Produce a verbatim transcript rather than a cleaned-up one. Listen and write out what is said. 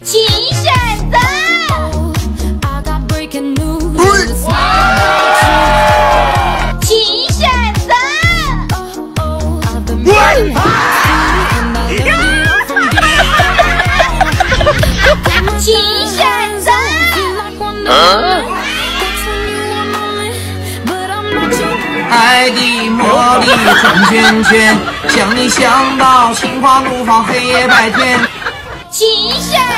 请选择。请选择。请选择。 爱的魔力转圈圈，想你想到心花怒放，黑夜白天。 请选